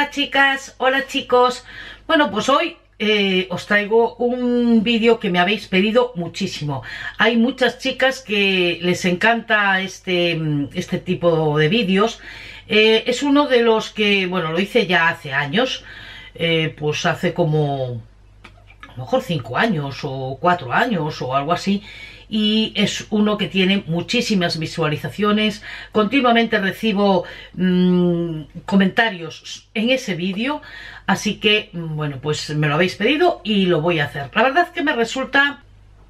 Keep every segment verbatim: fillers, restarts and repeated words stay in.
Hola chicas, hola chicos. Bueno, pues hoy eh, os traigo un vídeo que me habéis pedido muchísimo. Hay muchas chicas que les encanta este, este tipo de vídeos. Eh, es uno de los que, bueno, lo hice ya hace años, eh, pues hace como a lo mejor cinco años o cuatro años o algo así. Y es uno que tiene muchísimas visualizaciones. Continuamente recibo mmm, comentarios en ese vídeo, así que bueno, pues me lo habéis pedido y lo voy a hacer. La verdad es que me resulta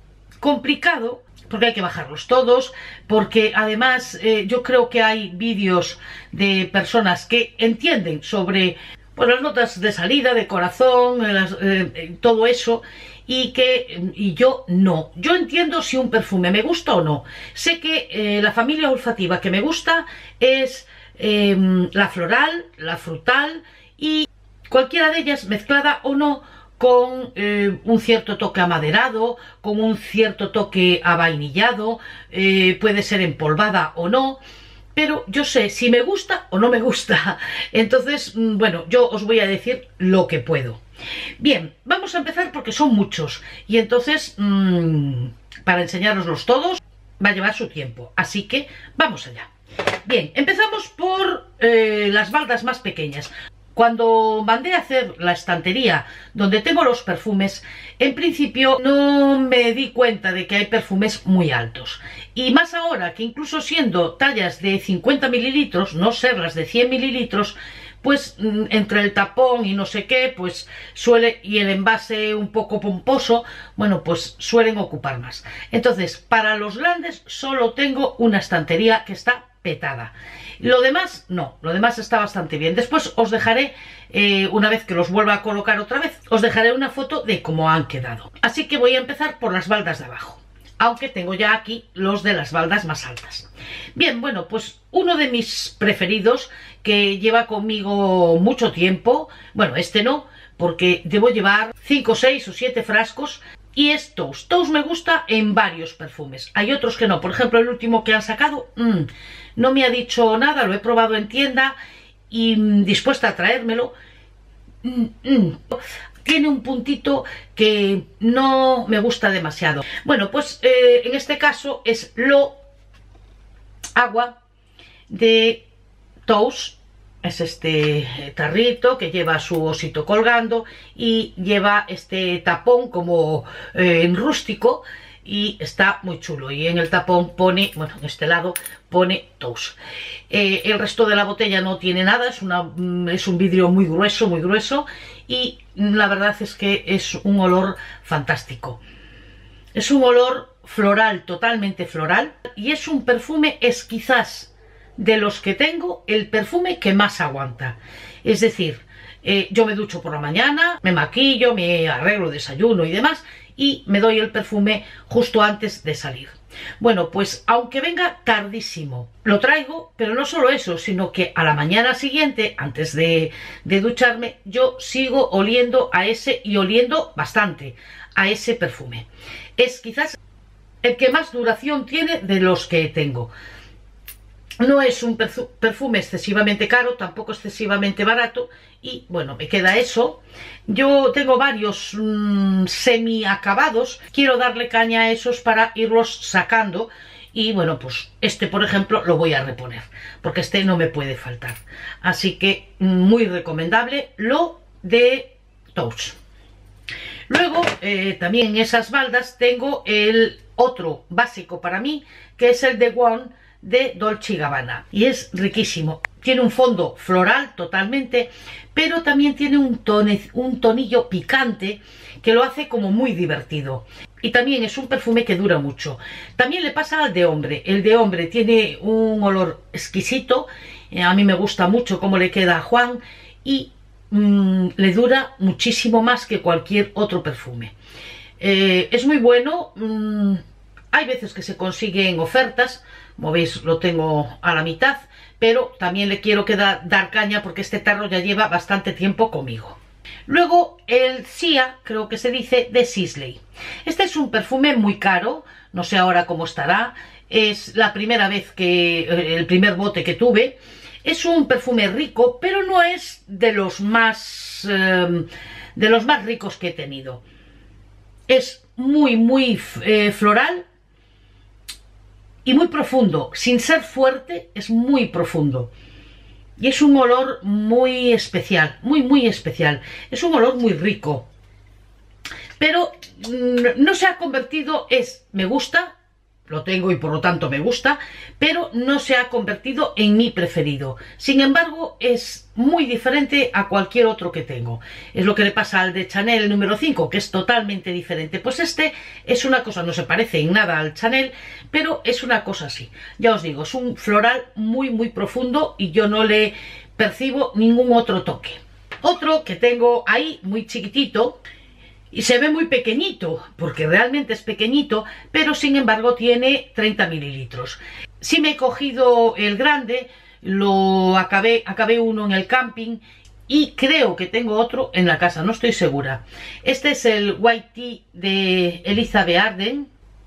complicado porque hay que bajarlos todos, porque además eh, yo creo que hay vídeos de personas que entienden sobre pues, las notas de salida, de corazón, las, eh, todo eso, y que y yo no. Yo entiendo si un perfume me gusta o no. Sé que eh, la familia olfativa que me gusta es eh, la floral, la frutal y cualquiera de ellas mezclada o no con eh, un cierto toque amaderado, con un cierto toque avainillado, eh, puede ser empolvada o no. Pero yo sé si me gusta o no me gusta. Entonces, bueno, yo os voy a decir lo que puedo. Bien, vamos a empezar porque son muchos. Y entonces, mmm, para enseñároslos todos, va a llevar su tiempo. Así que, vamos allá. Bien, empezamos por eh, las baldas más pequeñas. Cuando mandé a hacer la estantería donde tengo los perfumes, en principio no me di cuenta de que hay perfumes muy altos. Y más ahora que incluso siendo tallas de cincuenta mililitros, no ser las de cien mililitros, pues entre el tapón y no sé qué, pues suele, y el envase un poco pomposo, bueno, pues suelen ocupar más. Entonces, para los grandes solo tengo una estantería que está petada. Lo demás, no, lo demás está bastante bien. Después os dejaré, eh, una vez que los vuelva a colocar otra vez, os dejaré una foto de cómo han quedado. Así que voy a empezar por las baldas de abajo, aunque tengo ya aquí los de las baldas más altas. Bien, bueno, pues uno de mis preferidos, que lleva conmigo mucho tiempo, bueno, este no, porque debo llevar cinco, seis o siete frascos, y es Toast. Toast me gusta en varios perfumes. Hay otros que no. Por ejemplo, el último que han sacado, mmm, no me ha dicho nada, lo he probado en tienda y mmm, dispuesta a traérmelo. Mm, mm. Tiene un puntito que no me gusta demasiado. Bueno, pues eh, en este caso es lo agua de Toast. Es este tarrito que lleva su osito colgando y lleva este tapón como eh, en rústico, y está muy chulo. Y en el tapón pone, bueno, en este lado pone Toast. Eh, el resto de la botella no tiene nada, es, una, es un vidrio muy grueso, muy grueso, y la verdad es que es un olor fantástico. Es un olor floral, totalmente floral, y es un perfume, es quizás de los que tengo el perfume que más aguanta. Es decir, eh, yo me ducho por la mañana, me maquillo, me arreglo, desayuno y demás, y me doy el perfume justo antes de salir. Bueno, pues aunque venga tardísimo, lo traigo, pero no solo eso, sino que a la mañana siguiente, antes de, de ducharme, yo sigo oliendo a ese, y oliendo bastante, a ese perfume. Es quizás el que más duración tiene de los que tengo. No es un perfume excesivamente caro, tampoco excesivamente barato, y bueno, me queda eso. Yo tengo varios mmm, semi acabados, quiero darle caña a esos para irlos sacando, y bueno, pues este por ejemplo lo voy a reponer, porque este no me puede faltar. Así que muy recomendable lo de Toast. Luego eh, también en esas baldas tengo el otro básico para mí, que es el de One de Dolce y Gabbana, y es riquísimo. Tiene un fondo floral totalmente, pero también tiene un, tone, un tonillo picante que lo hace como muy divertido, y también es un perfume que dura mucho. También le pasa al de hombre. El de hombre tiene un olor exquisito, eh, a mí me gusta mucho cómo le queda a Juan, y mmm, le dura muchísimo más que cualquier otro perfume. Eh, es muy bueno. mmm, hay veces que se consigue en ofertas, como veis lo tengo a la mitad, pero también le quiero que da, dar caña porque este tarro ya lleva bastante tiempo conmigo. Luego el Sia, creo que se dice, de Sisley. Este es un perfume muy caro, no sé ahora cómo estará, es la primera vez que, el primer bote que tuve. Es un perfume rico, pero no es de los más, eh, de los más ricos que he tenido. Es muy, muy eh, floral y muy profundo. Sin ser fuerte, es muy profundo. Y es un olor muy especial, muy, muy especial. Es un olor muy rico. Pero no se ha convertido, es, me gusta, lo tengo y por lo tanto me gusta, pero no se ha convertido en mi preferido. Sin embargo, es muy diferente a cualquier otro que tengo. Es lo que le pasa al de Chanel el número cinco, que es totalmente diferente. Pues este es una cosa, no se parece en nada al Chanel, pero es una cosa así. Ya os digo, es un floral muy, muy profundo y yo no le percibo ningún otro toque. Otro que tengo ahí, muy chiquitito, y se ve muy pequeñito, porque realmente es pequeñito, pero sin embargo tiene treinta mililitros. Si me he cogido el grande, lo acabé, acabé uno en el camping y creo que tengo otro en la casa, no estoy segura. Este es el White Tea de Elizabeth Arden.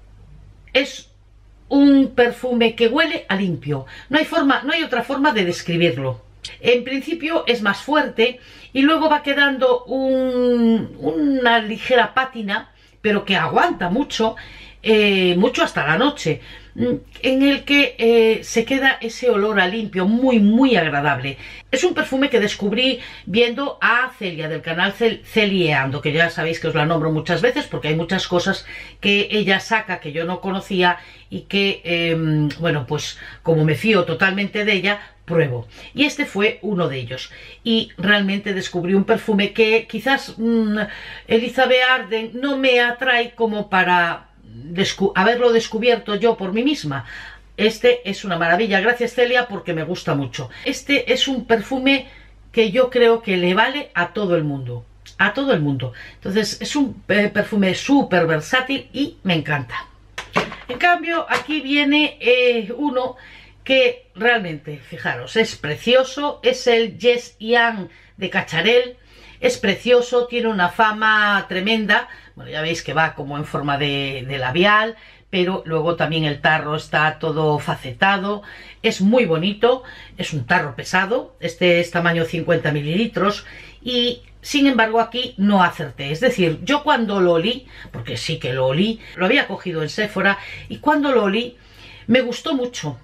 Es un perfume que huele a limpio. No hay forma, no hay otra forma de describirlo. En principio es más fuerte y luego va quedando un, una ligera pátina, pero que aguanta mucho, eh, mucho hasta la noche, en el que eh, se queda ese olor a limpio muy, muy agradable. Es un perfume que descubrí viendo a Celia del canal Cel Celieando, que ya sabéis que os la nombro muchas veces porque hay muchas cosas que ella saca que yo no conocía y que, eh, bueno, pues como me fío totalmente de ella, pruebo. Y este fue uno de ellos. Y realmente descubrí un perfume que quizás mmm, Elizabeth Arden no me atrae como para descu haberlo descubierto yo por mí misma. Este es una maravilla. Gracias, Celia, porque me gusta mucho. Este es un perfume que yo creo que le vale a todo el mundo. A todo el mundo. Entonces es un eh, perfume súper versátil y me encanta. En cambio, aquí viene eh, uno que realmente, fijaros, es precioso. Es el Yes Young de Cacharel. Es precioso, tiene una fama tremenda. Bueno, ya veis que va como en forma de, de labial, pero luego también el tarro está todo facetado. Es muy bonito, es un tarro pesado. Este es tamaño cincuenta mililitros y sin embargo aquí no acerté. Es decir, yo cuando lo olí, porque sí que lo olí, lo había cogido en Sephora y cuando lo olí me gustó mucho.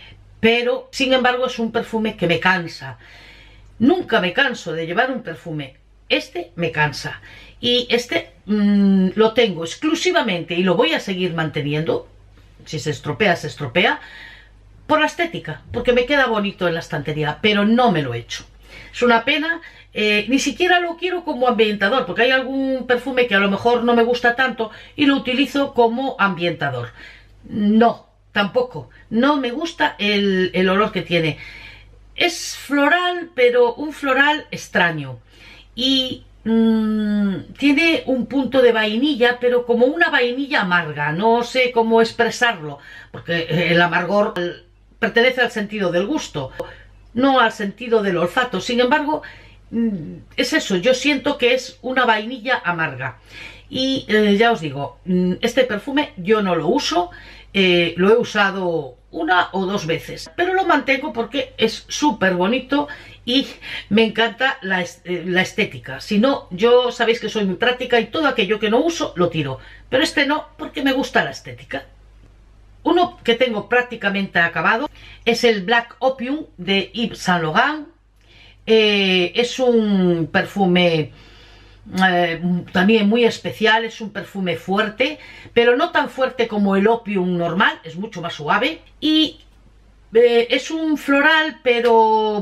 Pero sin embargo es un perfume que me cansa. Nunca me canso de llevar un perfume. Este me cansa. Y este mmm, lo tengo exclusivamente y lo voy a seguir manteniendo. Si se estropea, se estropea. Por la estética, porque me queda bonito en la estantería, pero no me lo he hecho. Es una pena. Eh, ni siquiera lo quiero como ambientador, porque hay algún perfume que a lo mejor no me gusta tanto y lo utilizo como ambientador. No, tampoco. No me gusta el, el olor que tiene. Es floral, pero un floral extraño. Y mmm, tiene un punto de vainilla, pero como una vainilla amarga. No sé cómo expresarlo, porque el amargor pertenece al sentido del gusto, no al sentido del olfato. Sin embargo, es eso, yo siento que es una vainilla amarga. Y eh, ya os digo, este perfume yo no lo uso, eh, lo he usado una o dos veces, pero lo mantengo porque es súper bonito y me encanta la, la estética. Si no, yo sabéis que soy muy práctica y todo aquello que no uso lo tiro, pero este no, porque me gusta la estética. Uno que tengo prácticamente acabado es el Black Opium de Yves Saint Laurent. Eh, es un perfume eh, también muy especial, es un perfume fuerte, pero no tan fuerte como el Opium normal, es mucho más suave. Y eh, es un floral, pero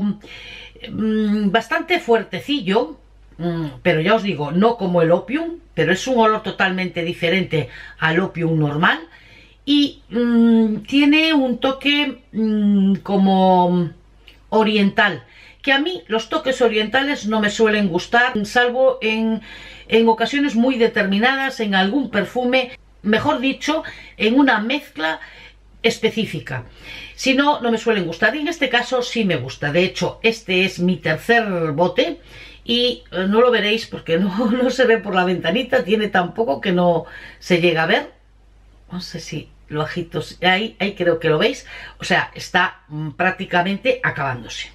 mm, bastante fuertecillo, mm, pero ya os digo, no como el Opium, pero es un olor totalmente diferente al Opium normal. Y mmm, tiene un toque mmm, como oriental, que a mí los toques orientales no me suelen gustar, salvo en, en ocasiones muy determinadas, en algún perfume, mejor dicho, en una mezcla específica. Si no, no me suelen gustar, y en este caso sí me gusta. De hecho, este es mi tercer bote y eh, no lo veréis porque no, no se ve por la ventanita, tiene tan poco que no se llega a ver. No sé si lo agito, ahí, ahí creo que lo veis. O sea, está mm, prácticamente acabándose.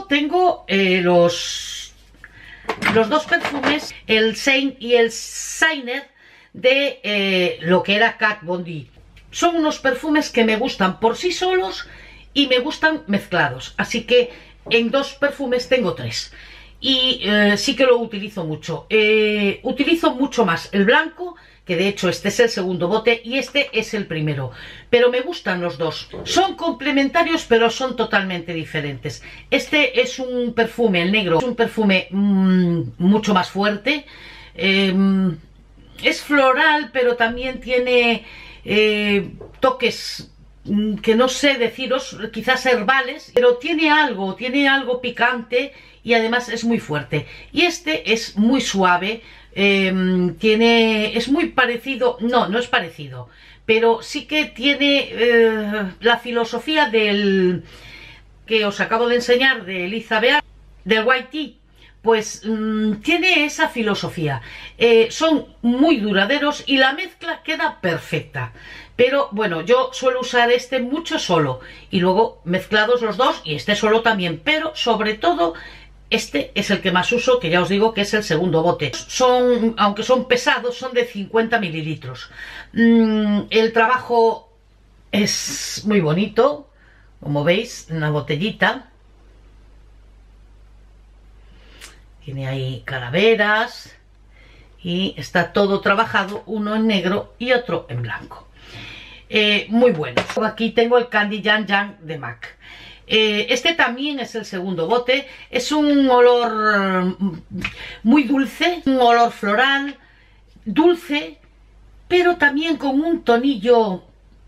Luego tengo eh, los, los dos perfumes, el Saint y el Signer, de eh, lo que era Kat Von D. Son unos perfumes que me gustan por sí solos y me gustan mezclados. Así que en dos perfumes tengo tres. Y eh, sí que lo utilizo mucho. Eh, utilizo mucho más el blanco, que de hecho este es el segundo bote y este es el primero. Pero me gustan los dos. Son complementarios, pero son totalmente diferentes. Este es un perfume, el negro, es un perfume mmm, mucho más fuerte. Eh, es floral, pero también tiene eh, toques que no sé deciros, quizás herbales, pero tiene algo, tiene algo picante y además es muy fuerte. Y este es muy suave, eh, tiene, es muy parecido, no, no es parecido, pero sí que tiene eh, la filosofía del que os acabo de enseñar de Liza Bear, del White Tea. Pues mmm, tiene esa filosofía, eh, son muy duraderos y la mezcla queda perfecta. Pero bueno, yo suelo usar este mucho solo y luego mezclados los dos y este solo también, pero sobre todo este es el que más uso, que ya os digo que es el segundo bote. Son, aunque son pesados, son de cincuenta mililitros. Mm, el trabajo es muy bonito, como veis, una botellita. Tiene ahí calaveras y está todo trabajado, uno en negro y otro en blanco. Eh, muy bueno. Aquí tengo el Candy Yan Yang de MAC. Eh, este también es el segundo bote. Es un olor muy dulce, un olor floral, dulce, pero también con un tonillo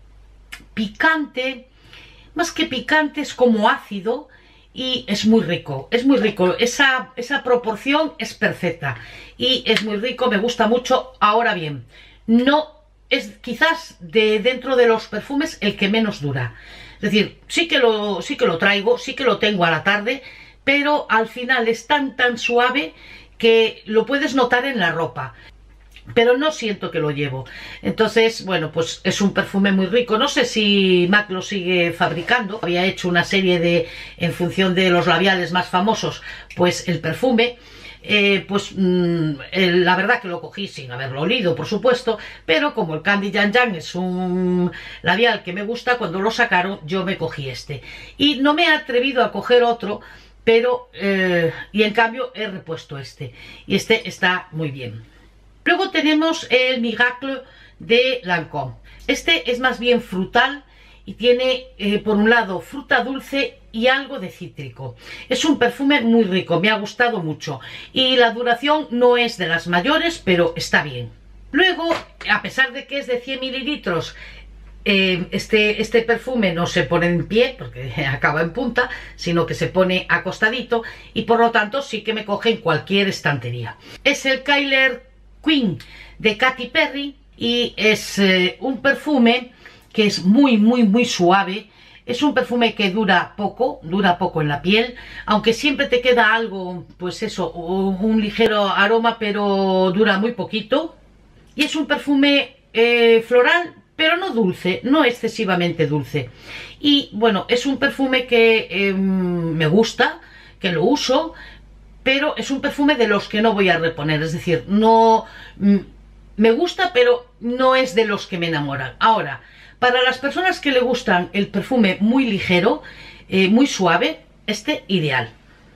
picante. Más que picante, es como ácido. Y es muy rico, es muy rico, esa, esa proporción es perfecta y es muy rico, me gusta mucho. Ahora bien, no es quizás de dentro de los perfumes el que menos dura. Es decir, sí que lo, sí que lo traigo, sí que lo tengo a la tarde, pero al final es tan tan suave que lo puedes notar en la ropa. Pero no siento que lo llevo. Entonces, bueno, pues es un perfume muy rico. No sé si MAC lo sigue fabricando. Había hecho una serie de, en función de los labiales más famosos, pues el perfume. Eh, pues mmm, el, la verdad que lo cogí sin haberlo olido, por supuesto, pero como el Candy Yan Yang es un labial que me gusta, cuando lo sacaron yo me cogí este. Y no me he atrevido a coger otro, pero, eh, y en cambio he repuesto este. Y este está muy bien. Luego tenemos el Miracle de Lancôme. Este es más bien frutal y tiene eh, por un lado fruta dulce y algo de cítrico. Es un perfume muy rico, me ha gustado mucho. Y la duración no es de las mayores, pero está bien. Luego, a pesar de que es de cien mililitros, eh, este, este perfume no se pone en pie, porque acaba en punta, sino que se pone acostadito y por lo tanto sí que me coge en cualquier estantería. Es el Kyler Queen de Katy Perry y es eh, un perfume que es muy muy muy suave. Es un perfume que dura poco, dura poco en la piel, aunque siempre te queda algo, pues eso, un, un ligero aroma, pero dura muy poquito. Y es un perfume eh, floral, pero no dulce, no excesivamente dulce. Y bueno, es un perfume que eh, me gusta, que lo uso, pero es un perfume de los que no voy a reponer, es decir, no me gusta, pero no es de los que me enamoran. Ahora, para las personas que le gustan el perfume muy ligero, eh, muy suave, este ideal.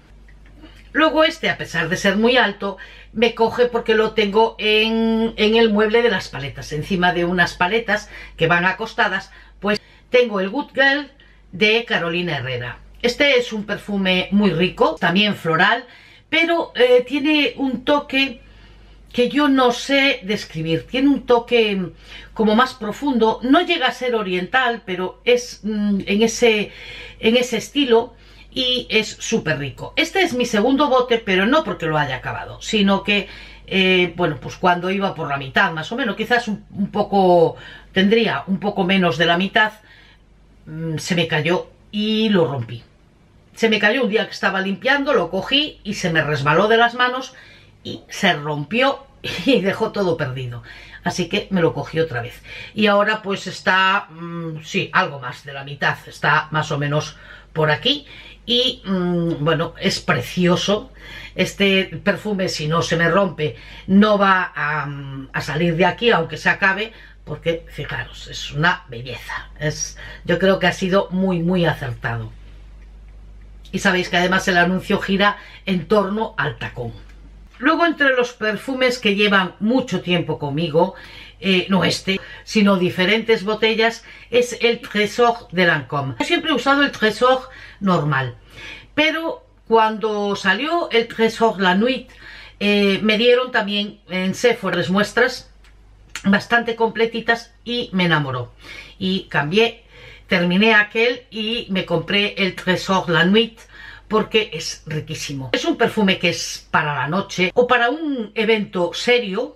Luego este, a pesar de ser muy alto, me coge porque lo tengo en, en el mueble de las paletas, encima de unas paletas que van acostadas, pues tengo el Good Girl de Carolina Herrera. Este es un perfume muy rico, también floral, pero eh, tiene un toque que yo no sé describir. Tiene un toque como más profundo, no llega a ser oriental, pero es mm, en, ese, en ese estilo y es súper rico. Este es mi segundo bote, pero no porque lo haya acabado, sino que, eh, bueno, pues cuando iba por la mitad, más o menos, quizás un, un poco, tendría un poco menos de la mitad, mm, se me cayó y lo rompí. Se me cayó un día que estaba limpiando, lo cogí y se me resbaló de las manos y se rompió y dejó todo perdido. Así que me lo cogí otra vez. Y ahora pues está, mmm, sí, algo más de la mitad. Está más o menos por aquí y mmm, bueno, es precioso. Este perfume, si no se me rompe, no va a, a salir de aquí aunque se acabe, porque fijaros, es una belleza. Es, yo creo que ha sido muy muy acertado. Y sabéis que además el anuncio gira en torno al tacón. Luego, entre los perfumes que llevan mucho tiempo conmigo, eh, no este, sino diferentes botellas, es el Trésor de Lancôme. Yo siempre he usado el Trésor normal, pero cuando salió el Trésor La Nuit, eh, me dieron también en Sephora muestras bastante completitas y me enamoró. Y cambié, terminé aquel y me compré el Trésor La Nuit, porque es riquísimo. Es un perfume que es para la noche o para un evento serio,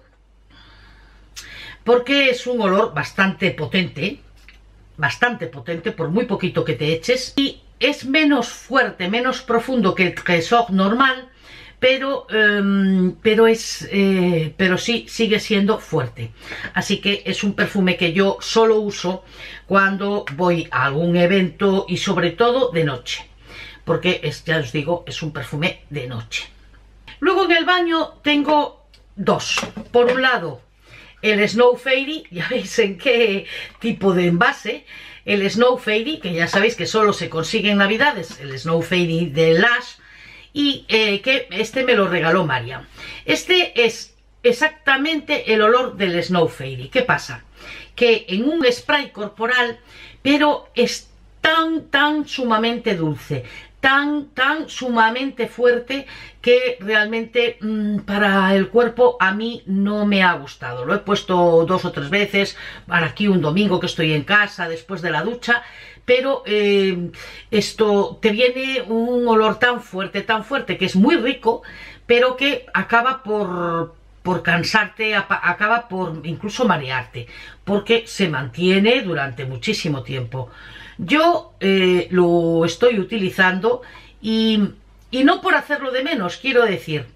porque es un olor bastante potente, bastante potente por muy poquito que te eches, y es menos fuerte, menos profundo que el Trésor normal, pero, um, pero, es, eh, pero sí sigue siendo fuerte. Así que es un perfume que yo solo uso cuando voy a algún evento y sobre todo de noche, porque es, ya os digo, es un perfume de noche. Luego en el baño tengo dos. Por un lado, el Snow Fairy, ya veis en qué tipo de envase. El Snow Fairy, que ya sabéis que solo se consigue en Navidades, el Snow Fairy de Lush, y eh, que este me lo regaló María. Este es exactamente el olor del Snow Fairy. ¿Qué pasa? Que en un spray corporal, pero es tan, tan sumamente dulce, tan, tan sumamente fuerte, que realmente mmm, para el cuerpo a mí no me ha gustado. Lo he puesto dos o tres veces, para aquí un domingo que estoy en casa, después de la ducha, pero eh, esto te viene un olor tan fuerte, tan fuerte, que es muy rico, pero que acaba por... por cansarte, acaba por incluso marearte, porque se mantiene durante muchísimo tiempo. Yo eh, lo estoy utilizando y, y no por hacerlo de menos, quiero decir,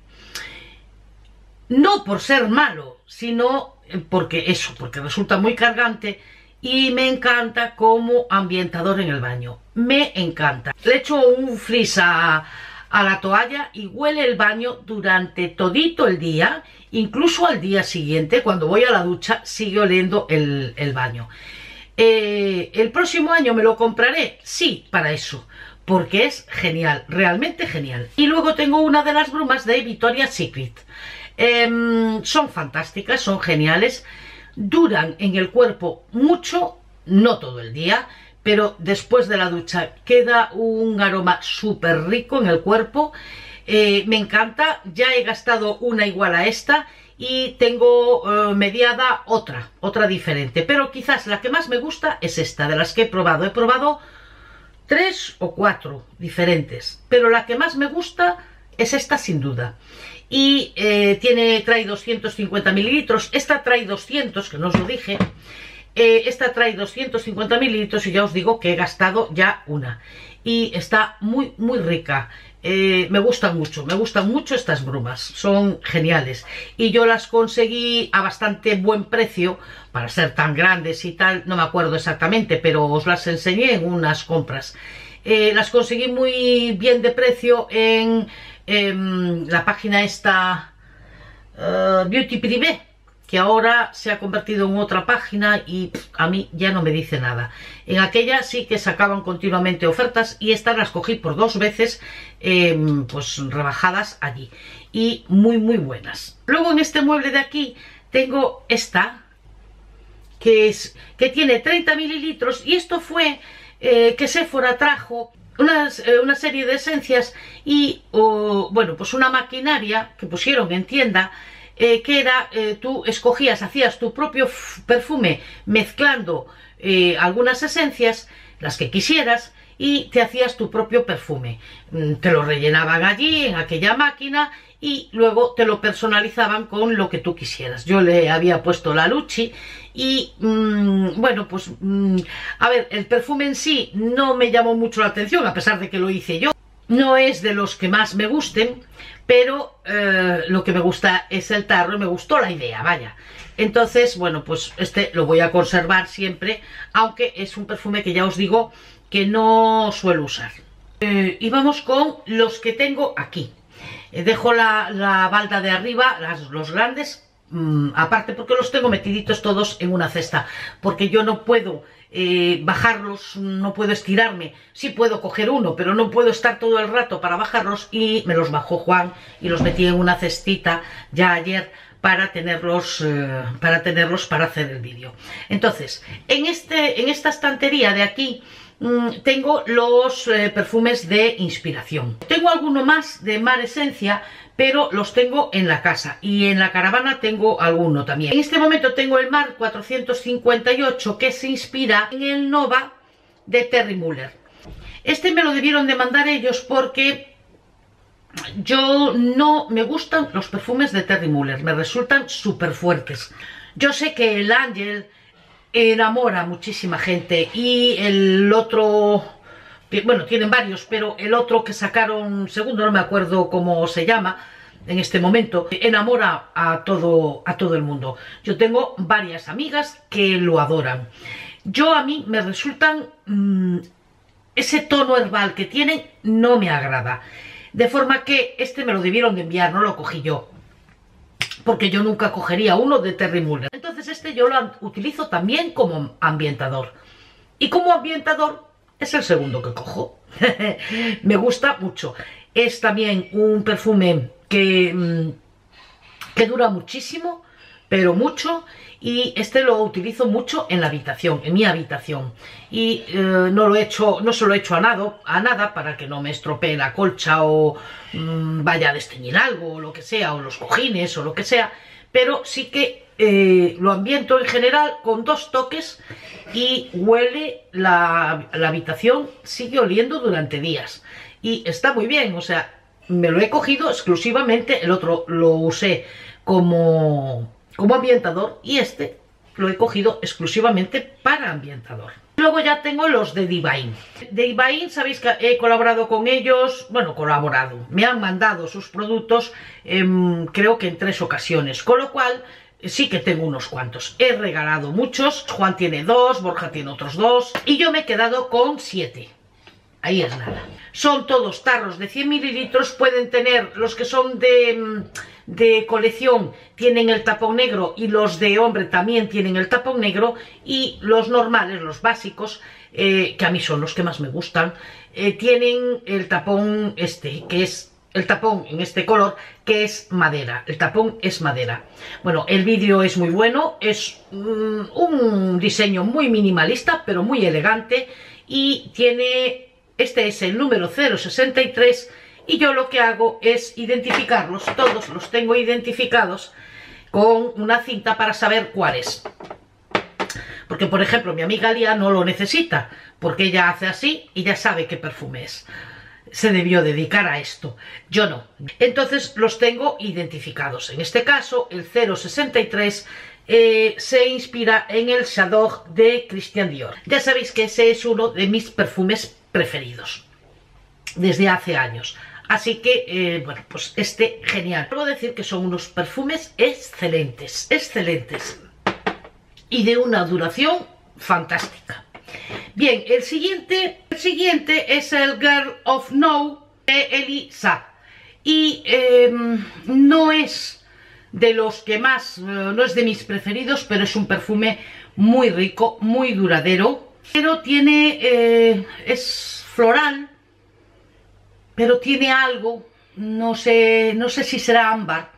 no por ser malo, sino porque eso, porque resulta muy cargante y me encanta como ambientador en el baño, me encanta. Le echo un frizz a, a la toalla y huele el baño durante todito el día, incluso al día siguiente, cuando voy a la ducha, sigue oliendo el, el baño. Eh, ¿El próximo año me lo compraré? Sí, para eso, porque es genial, realmente genial. Y luego tengo una de las brumas de Victoria's Secret. Eh, son fantásticas, son geniales, duran en el cuerpo mucho, no todo el día, pero después de la ducha queda un aroma súper rico en el cuerpo. Eh, me encanta, ya he gastado una igual a esta y tengo eh, mediada otra, otra diferente, pero quizás la que más me gusta es esta, de las que he probado. He probado tres o cuatro diferentes, pero la que más me gusta es esta sin duda. Y eh, tiene, trae doscientos cincuenta mililitros, esta trae doscientos, que no os lo dije. Eh, esta trae doscientos cincuenta mililitros y ya os digo que he gastado ya una. Y está muy, muy rica. Eh, me gustan mucho, me gustan mucho estas brumas, son geniales. Y yo las conseguí a bastante buen precio, para ser tan grandes y tal, no me acuerdo exactamente, pero os las enseñé en unas compras. Eh, las conseguí muy bien de precio en, en la página esta, uh, Beauty Privé, que ahora se ha convertido en otra página y pff, a mí ya no me dice nada. En aquella sí que sacaban continuamente ofertas y estas las cogí por dos veces, eh, pues rebajadas allí. Y muy muy buenas. Luego en este mueble de aquí tengo esta, que, es, que tiene treinta mililitros y esto fue eh, que Sephora trajo unas, eh, una serie de esencias y, oh, bueno, pues una maquinaria que pusieron en tienda. Eh, que era, eh, tú escogías, hacías tu propio perfume mezclando eh, algunas esencias, las que quisieras, y te hacías tu propio perfume. Mm, te lo rellenaban allí, en aquella máquina, y luego te lo personalizaban con lo que tú quisieras. Yo le había puesto la Luchi y, mmm, bueno, pues, mmm, a ver, el perfume en sí no me llamó mucho la atención, a pesar de que lo hice yo. No es de los que más me gusten, pero eh, lo que me gusta es el tarro y me gustó la idea, vaya. Entonces, bueno, pues este lo voy a conservar siempre, aunque es un perfume que ya os digo que no suelo usar. Eh, y vamos con los que tengo aquí. Eh, dejo la, la balda de arriba, las, los grandes, mmm, aparte porque los tengo metiditos todos en una cesta, porque yo no puedo eh, bajarlos, no puedo estirarme. Sí puedo coger uno, pero no puedo estar todo el rato para bajarlos, y me los bajó Juan y los metí en una cestita ya ayer para tenerlos, eh, para tenerlos para hacer el vídeo. Entonces, en, este, en esta estantería de aquí mmm, tengo los eh, perfumes de inspiración. Tengo alguno más de Mar Esencia, pero los tengo en la casa, y en la caravana tengo alguno también. En este momento tengo el Mar cuatrocientos cincuenta y ocho, que se inspira en el Nova de Terry Muller. Este me lo debieron de mandar ellos porque yo no me gustan los perfumes de Terry Muller, me resultan súper fuertes. Yo sé que el Ángel enamora a muchísima gente, y el otro, bueno, tienen varios, pero el otro que sacaron, segundo, no me acuerdo cómo se llama en este momento, enamora a todo, a todo el mundo. Yo tengo varias amigas que lo adoran. Yo, a mí me resultan, mmm, ese tono herbal que tienen no me agrada. De forma que este me lo debieron de enviar, no lo cogí yo, porque yo nunca cogería uno de Terry Muller. Entonces este yo lo utilizo también como ambientador. Y como ambientador es el segundo que cojo. Me gusta mucho. Es también un perfume que, que dura muchísimo, pero mucho. Y este lo utilizo mucho en la habitación, en mi habitación. Y eh, no lo he hecho, no se lo he hecho a nada, a nada para que no me estropee la colcha o mmm, vaya a desteñir algo o lo que sea, o los cojines o lo que sea. Pero sí que eh, lo ambiento en general con dos toques, y huele, la, la habitación sigue oliendo durante días. Y está muy bien, o sea, me lo he cogido exclusivamente, el otro lo usé como... como ambientador, y este lo he cogido exclusivamente para ambientador. Luego ya tengo los de Divine. De Divine, sabéis que he colaborado con ellos, bueno, colaborado, me han mandado sus productos, eh, creo que en tres ocasiones, con lo cual sí que tengo unos cuantos. He regalado muchos, Juan tiene dos, Borja tiene otros dos, y yo me he quedado con siete. Ahí es nada. Son todos tarros de cien mililitros, pueden tener, los que son de, de colección tienen el tapón negro, y los de hombre también tienen el tapón negro, y los normales, los básicos, eh, que a mí son los que más me gustan, eh, tienen el tapón este, que es el tapón en este color, que es madera. El tapón es madera. Bueno, el vídeo es muy bueno, es um, un diseño muy minimalista, pero muy elegante, y tiene... Este es el número cero sesenta y tres, y yo lo que hago es identificarlos, todos los tengo identificados con una cinta para saber cuáles. Porque, por ejemplo, mi amiga Lía no lo necesita, porque ella hace así y ya sabe qué perfume es. Se debió dedicar a esto, yo no. Entonces los tengo identificados. En este caso, el cero sesenta y tres eh, se inspira en el Shadow de Christian Dior. Ya sabéis que ese es uno de mis perfumes preferidos desde hace años, así que eh, bueno, pues este genial. Puedo decir que son unos perfumes excelentes, excelentes, y de una duración fantástica. Bien, el siguiente, el siguiente es el Girl of Now de Elie Saab, y eh, no es de los que más, eh, no es de mis preferidos, pero es un perfume muy rico, muy duradero. Pero tiene, eh, es floral, pero tiene algo, no sé, no sé si será ámbar.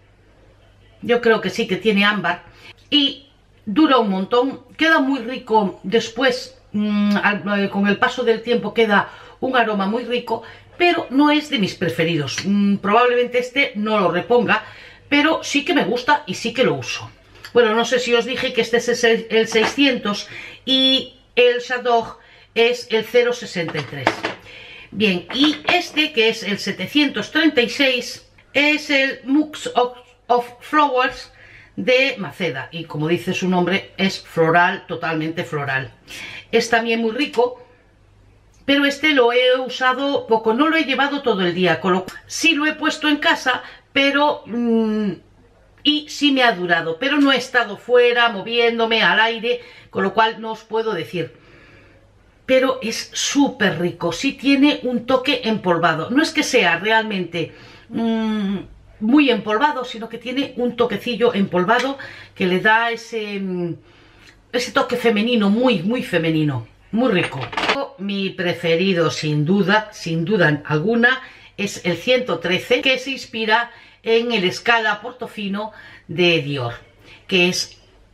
Yo creo que sí, que tiene ámbar. Y dura un montón, queda muy rico después, mmm, al, con el paso del tiempo queda un aroma muy rico, pero no es de mis preferidos. Mm, probablemente este no lo reponga, pero sí que me gusta y sí que lo uso. Bueno, no sé si os dije que este es el, el seiscientos y... el Shadow es el cero sesenta y tres. Bien, y este, que es el setecientos treinta y seis, es el Mux of, of Flowers de Maceda. Y como dice su nombre, es floral, totalmente floral. Es también muy rico, pero este lo he usado poco, no lo he llevado todo el día. Con lo cual, sí lo he puesto en casa, pero... Mmm, y sí me ha durado, pero no he estado fuera moviéndome al aire, con lo cual no os puedo decir. pero es súper rico. Sí tiene un toque empolvado. No es que sea realmente mmm, muy empolvado, sino que tiene un toquecillo empolvado que le da ese, ese toque femenino, muy, muy femenino. Muy rico. Mi preferido, sin duda, sin duda alguna, es el ciento trece, que se inspira en el Scala Portofino de Dior, que es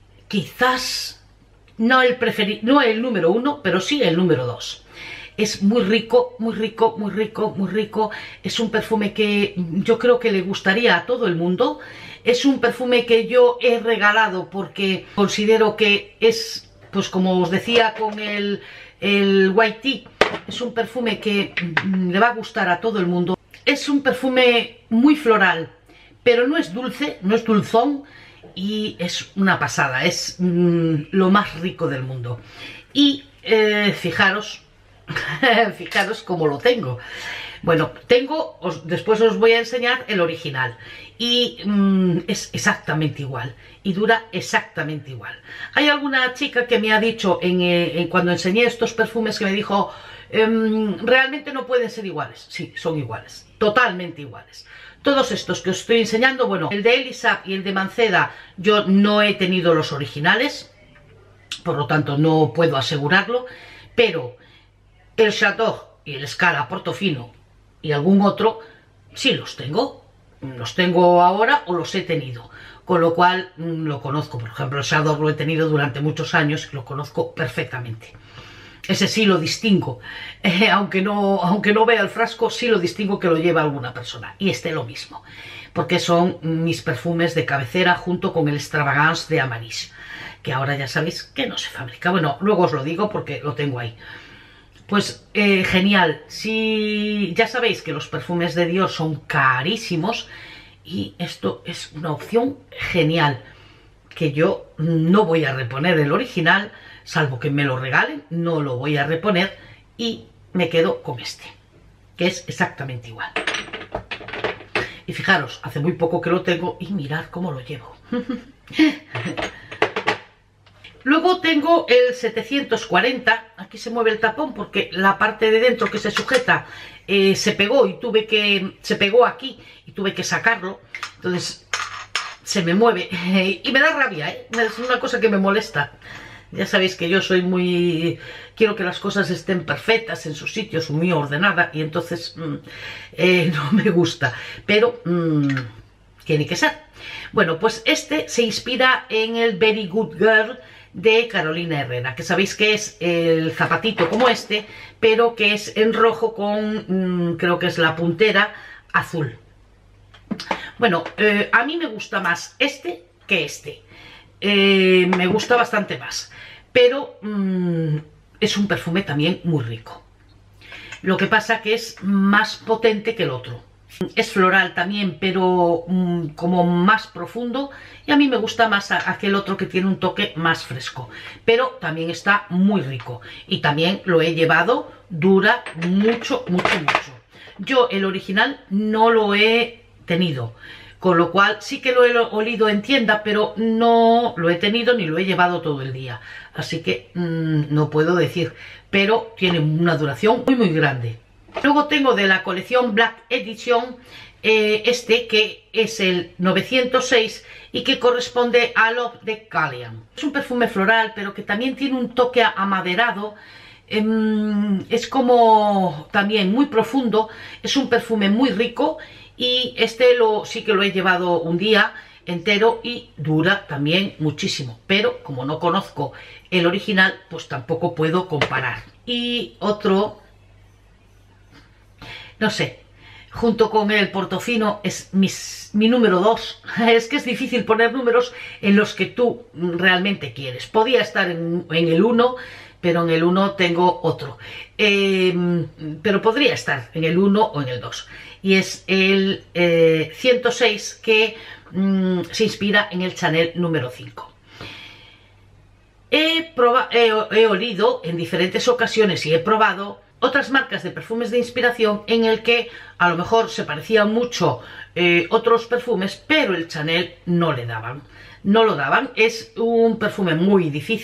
quizás no el preferido, no el número uno, pero sí el número dos. Es muy rico, muy rico, muy rico, muy rico. Es un perfume que yo creo que le gustaría a todo el mundo. Es un perfume que yo he regalado porque considero que es, pues como os decía con el, el White Tea, es un perfume que le va a gustar a todo el mundo. Es un perfume muy floral, pero no es dulce, no es dulzón, y es una pasada, es mmm, lo más rico del mundo. Y eh, fijaros, fijaros cómo lo tengo. Bueno, tengo, os, después os voy a enseñar el original, y mmm, es exactamente igual, y dura exactamente igual. Hay alguna chica que me ha dicho, en, eh, en cuando enseñé estos perfumes, que me dijo, ehm, realmente no pueden ser iguales. Sí, son iguales, totalmente iguales. Todos estos que os estoy enseñando, bueno, el de Elisab y el de Manceda, yo no he tenido los originales, por lo tanto no puedo asegurarlo, pero el Chateau y el Scala Portofino y algún otro, sí los tengo. Los tengo ahora o los he tenido, con lo cual mmm, lo conozco. Por ejemplo, el Chateau lo he tenido durante muchos años y lo conozco perfectamente. Ese sí lo distingo, eh, aunque, no, aunque no vea el frasco, sí lo distingo que lo lleva alguna persona. Y este lo mismo, porque son mis perfumes de cabecera junto con el Extravagance de Amaris, que ahora ya sabéis que no se fabrica. Bueno, luego os lo digo porque lo tengo ahí. Pues eh, genial. Si ya sabéis que los perfumes de Dior son carísimos, y esto es una opción genial, que yo no voy a reponer el original, salvo que me lo regalen, no lo voy a reponer, y me quedo con este, que es exactamente igual. Y fijaros, hace muy poco que lo tengo y mirad cómo lo llevo. Luego tengo el setecientos cuarenta, aquí se mueve el tapón porque la parte de dentro que se sujeta eh, se pegó y tuve que, se pegó aquí y tuve que sacarlo, entonces se me mueve y me da rabia, ¿eh? Es una cosa que me molesta. Ya sabéis que yo soy muy... quiero que las cosas estén perfectas en sus sitios, muy ordenada, y entonces mmm, eh, no me gusta, pero mmm, tiene que ser. Bueno, pues este se inspira en el Very Good Girl de Carolina Herrera, que sabéis que es el zapatito como este, pero que es en rojo con, mmm, creo que es la puntera azul. Bueno, eh, a mí me gusta más este que este. Eh, me gusta bastante más, pero mmm, es un perfume también muy rico. Lo que pasa que es más potente que el otro. Es floral también, pero mmm, como más profundo, y a mí me gusta más a, aquel otro que tiene un toque más fresco, pero también está muy rico, y también lo he llevado, dura mucho, mucho, mucho. Yo el original no lo he tenido, con lo cual sí que lo he olido en tienda, pero no lo he tenido ni lo he llevado todo el día. Así que mmm, no puedo decir, pero tiene una duración muy muy grande. Luego tengo de la colección Black Edition eh, este que es el novecientos seis y que corresponde a Love de Callian. Es un perfume floral, pero que también tiene un toque amaderado. Es como también muy profundo, es un perfume muy rico, y este lo, sí que lo he llevado un día entero y dura también muchísimo, pero como no conozco el original, pues tampoco puedo comparar. Y otro, no sé, junto con el Portofino es mis, mi número dos. Es que es difícil poner números en los que tú realmente quieres. Podía estar en, en el uno, pero en el uno tengo otro. Eh, pero podría estar en el uno o en el dos. Y es el eh, ciento seis, que mmm, se inspira en el Chanel número cinco. He, he, he olido en diferentes ocasiones y he probado otras marcas de perfumes de inspiración en el que a lo mejor se parecían mucho eh, otros perfumes, pero el Chanel no le daban. No lo daban. Es un perfume muy difícil,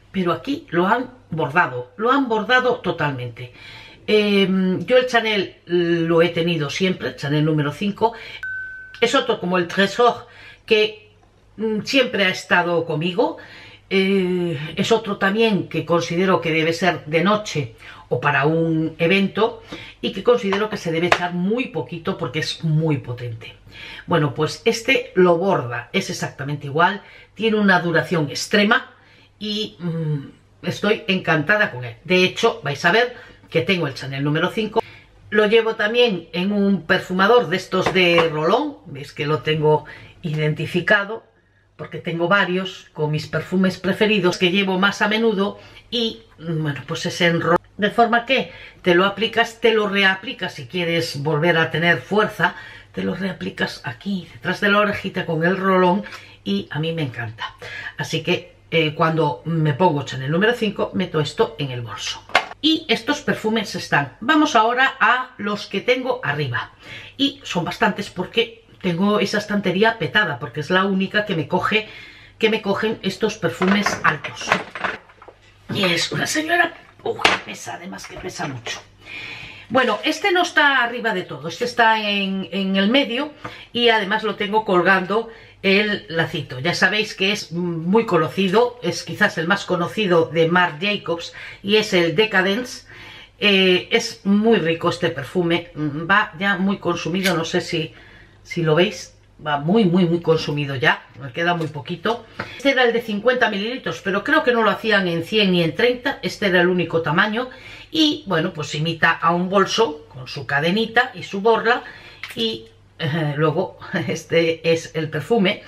pero aquí lo han bordado, lo han bordado totalmente. Eh, yo el Chanel lo he tenido siempre, Chanel número cinco. Es otro como el Trésor que mm, siempre ha estado conmigo. Eh, es otro también que considero que debe ser de noche o para un evento y que considero que se debe echar muy poquito porque es muy potente. Bueno, pues este lo borda, es exactamente igual, tiene una duración extrema y mmm, estoy encantada con él. De hecho, vais a ver que tengo el Chanel número cinco. Lo llevo también en un perfumador de estos de rolón, veis que lo tengo identificado porque tengo varios con mis perfumes preferidos que llevo más a menudo y bueno, pues es en rolón. De forma que te lo aplicas, te lo reaplicas si quieres volver a tener fuerza, te lo reaplicas aquí, detrás de la orejita con el rolón y a mí me encanta. Así que eh, cuando me pongo Chanel número cinco, meto esto en el bolso. Y estos perfumes están. Vamos ahora a los que tengo arriba. Y son bastantes porque tengo esa estantería petada, porque es la única que me coge, que me cogen estos perfumes altos. Y es una señora... Uh, pesa, además que pesa mucho. Bueno, este no está arriba de todo, este está en, en el medio y además lo tengo colgando el lacito. Ya sabéis que es muy conocido, es quizás el más conocido de Marc Jacobs y es el Decadence. Eh, es muy rico este perfume, va ya muy consumido, no sé si, si lo veis. Va muy, muy, muy consumido ya. Me queda muy poquito. Este era el de cincuenta mililitros, pero creo que no lo hacían en cien ni en treinta. Este era el único tamaño. Y, bueno, pues imita a un bolso con su cadenita y su borla. Y eh, luego, este es el perfume.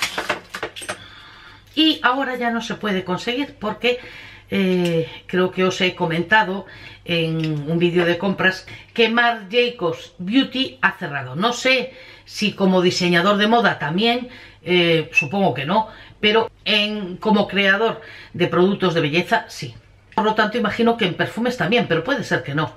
Y ahora ya no se puede conseguir porque eh, creo que os he comentado en un vídeo de compras que Marc Jacobs Beauty ha cerrado. No sé si como diseñador de moda también, eh, supongo que no, pero en, como creador de productos de belleza, sí. Por lo tanto, imagino que en perfumes también, pero puede ser que no.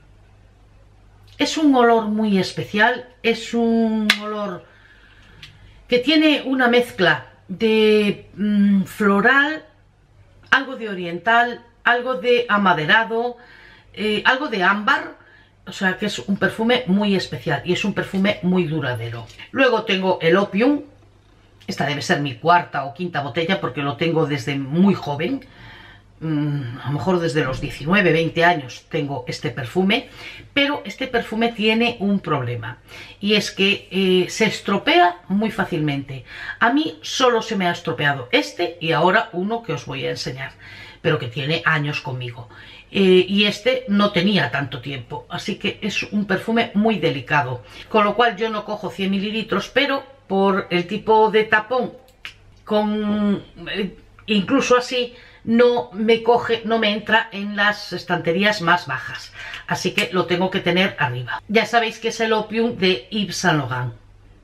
Es un olor muy especial, es un olor que tiene una mezcla de mmm, floral, algo de oriental, algo de amaderado, eh, algo de ámbar. O sea que es un perfume muy especial y es un perfume muy duradero. Luego tengo el Opium. Esta debe ser mi cuarta o quinta botella porque lo tengo desde muy joven. Mm, a lo mejor desde los diecinueve, veinte años tengo este perfume. Pero este perfume tiene un problema. Y es que eh, se estropea muy fácilmente. A mí solo se me ha estropeado este y ahora uno que os voy a enseñar. Pero que tiene años conmigo. Eh, y este no tenía tanto tiempo, así que es un perfume muy delicado, con lo cual yo no cojo cien mililitros, pero por el tipo de tapón, con eh, incluso así, no me coge, no me entra en las estanterías más bajas, así que lo tengo que tener arriba. Ya sabéis que es el Opium de Yves Saint Laurent.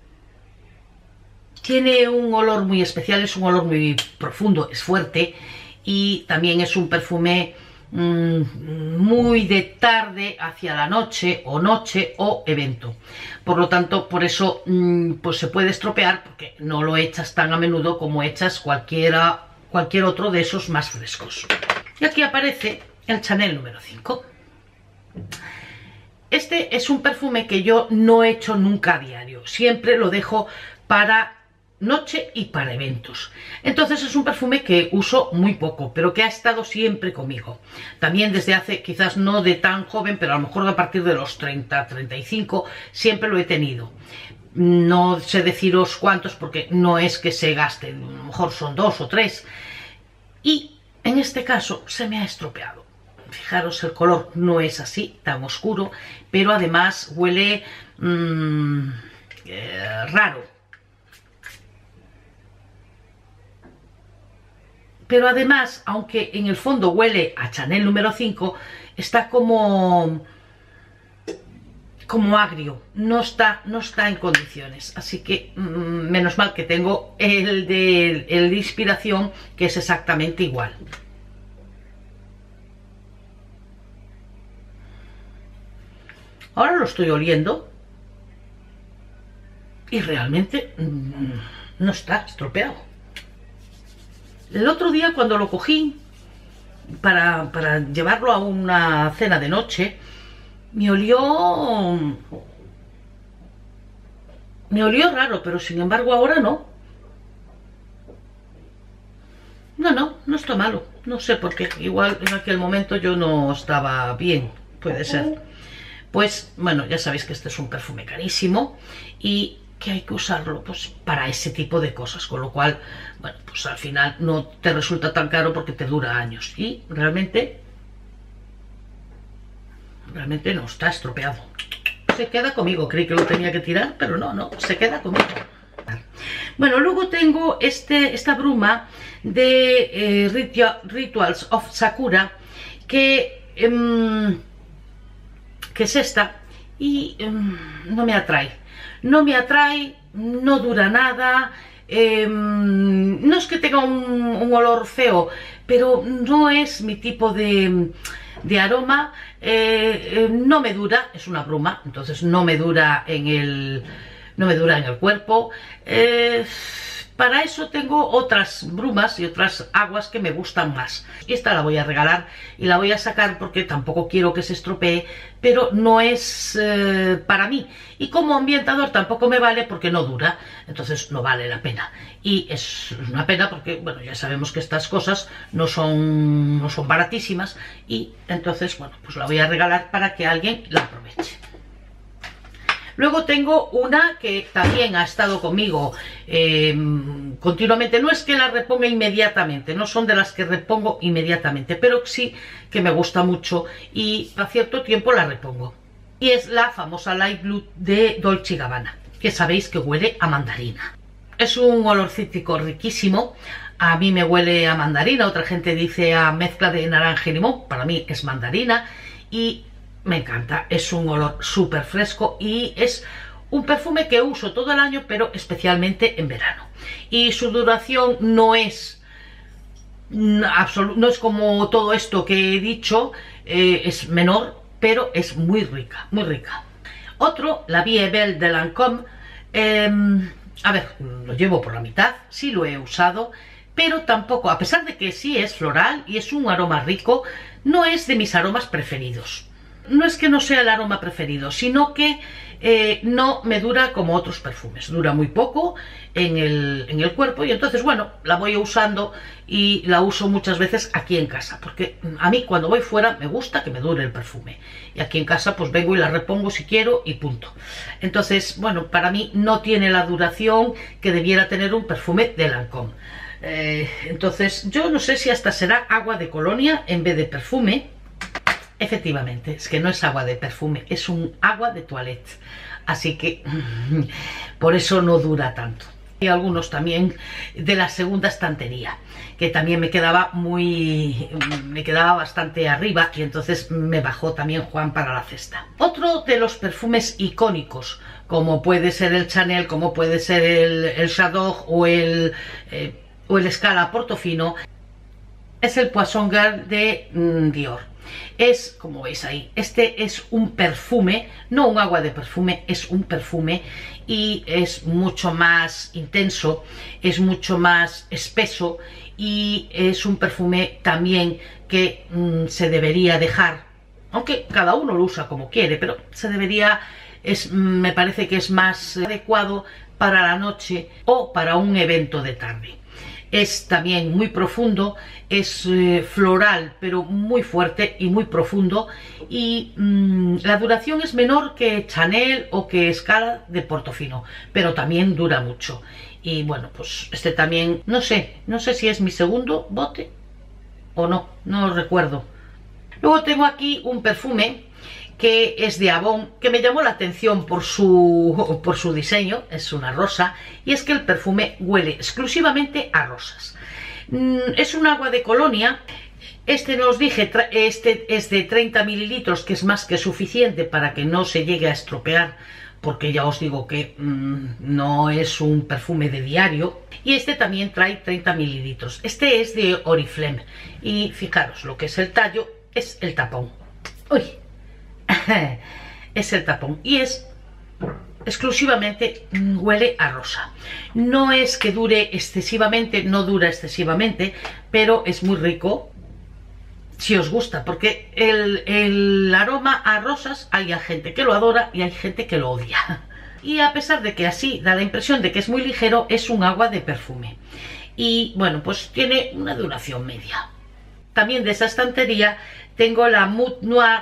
Tiene un olor muy especial, es un olor muy profundo, es fuerte y también es un perfume muy de tarde hacia la noche o noche o evento. Por lo tanto, por eso pues se puede estropear porque no lo echas tan a menudo como echas cualquiera, cualquier otro de esos más frescos. Y aquí aparece el Chanel número cinco. Este es un perfume que yo no echo nunca a diario, siempre lo dejo para noche y para eventos. Entonces es un perfume que uso muy poco, pero que ha estado siempre conmigo. También desde hace, quizás no de tan joven, pero a lo mejor a partir de los treinta, treinta y cinco, siempre lo he tenido. No sé deciros cuántos porque no es que se gasten, a lo mejor son dos o tres. Y en este caso se me ha estropeado. Fijaros, el color no es así, tan oscuro, pero además huele mmm, eh, raro. Pero además, aunque en el fondo huele a Chanel número cinco, está como, como agrio, no está, no está en condiciones. Así que mmm, menos mal que tengo el de, el de inspiración, que es exactamente igual. Ahora lo estoy oliendo y realmente mmm, no está estropeado. El otro día cuando lo cogí, para, para llevarlo a una cena de noche, me olió... Me olió raro, pero sin embargo ahora no. No, no, no está malo. No sé por qué. Igual en aquel momento yo no estaba bien. Puede ser. Pues, bueno, ya sabéis que este es un perfume carísimo y que hay que usarlo pues para ese tipo de cosas. Con lo cual, bueno, pues al final no te resulta tan caro porque te dura años. Y realmente, realmente no está estropeado. Se queda conmigo. Creí que lo tenía que tirar, pero no, no, se queda conmigo. Bueno, luego tengo este, esta bruma de eh, Ritual, Rituals of Sakura, que, eh, que es esta, y eh, no me atrae. No me atrae, no dura nada, eh, no es que tenga un, un olor feo, pero no es mi tipo de, de aroma, eh, eh, no me dura, es una bruma, entonces no me dura en el... no me dura en el cuerpo. Eh, para eso tengo otras brumas y otras aguas que me gustan más. Y esta la voy a regalar y la voy a sacar porque tampoco quiero que se estropee, pero no es eh, para mí. Y como ambientador tampoco me vale porque no dura, entonces no vale la pena. Y es una pena porque, bueno, ya sabemos que estas cosas no son, no son baratísimas y entonces, bueno, pues la voy a regalar para que alguien la aproveche. Luego tengo una que también ha estado conmigo eh, continuamente. No es que la reponga inmediatamente, no son de las que repongo inmediatamente, pero sí que me gusta mucho y a cierto tiempo la repongo. Y es la famosa Light Blue de Dolce y Gabbana, que sabéis que huele a mandarina. Es un olor cítrico riquísimo. A mí me huele a mandarina, otra gente dice a mezcla de naranja y limón. Para mí es mandarina y... me encanta, es un olor súper fresco y es un perfume que uso todo el año, pero especialmente en verano. Y su duración no es no es como todo esto que he dicho, eh, es menor, pero es muy rica, muy rica. Otro, la Vie Belle de Lancôme, eh, a ver, lo llevo por la mitad, sí lo he usado, pero tampoco, a pesar de que sí es floral y es un aroma rico, no es de mis aromas preferidos. No es que no sea el aroma preferido, sino que eh, no me dura como otros perfumes. Dura muy poco en el, en el cuerpo y entonces, bueno, la voy usando y la uso muchas veces aquí en casa. Porque a mí cuando voy fuera me gusta que me dure el perfume. Y aquí en casa pues vengo y la repongo si quiero y punto. Entonces, bueno, para mí no tiene la duración que debiera tener un perfume de Lancôme. Eh, entonces, yo no sé si hasta será agua de colonia en vez de perfume. Efectivamente, es que no es agua de perfume, es un agua de toilette. Así que por eso no dura tanto. Y algunos también de la segunda estantería, que también me quedaba muy... me quedaba bastante arriba y entonces me bajó también Juan para la cesta. Otro de los perfumes icónicos, como puede ser el Chanel, como puede ser el, el Chardonnay o el, eh, o el Scala Portofino, es el Poisson Girl de mm, Dior. Es, como veis ahí, este es un perfume, no un agua de perfume, es un perfume y es mucho más intenso, es mucho más espeso y es un perfume también que mmm, se debería dejar, aunque cada uno lo usa como quiere, pero se debería, es, me parece que es más adecuado para la noche o para un evento de tarde. Es también muy profundo, es eh, floral, pero muy fuerte y muy profundo. Y mmm, la duración es menor que Chanel o que Scala de Portofino, pero también dura mucho. Y bueno, pues este también, no sé, no sé si es mi segundo bote o no, no lo recuerdo. Luego tengo aquí un perfume que es de Avon, que me llamó la atención por su, por su diseño, es una rosa, y es que el perfume huele exclusivamente a rosas. Es un agua de colonia, este no os dije, este es de treinta mililitros, que es más que suficiente para que no se llegue a estropear, porque ya os digo que mmm, no es un perfume de diario, y este también trae treinta mililitros. Este es de Oriflame, y fijaros, lo que es el tallo es el tapón. ¡Uy! Es el tapón y es exclusivamente, huele a rosa. No es que dure excesivamente, no dura excesivamente, pero es muy rico si os gusta, porque el, el aroma a rosas hay gente que lo adora y hay gente que lo odia. Y a pesar de que así da la impresión de que es muy ligero, es un agua de perfume. Y bueno, pues tiene una duración media. También de esa estantería tengo la Mood Noir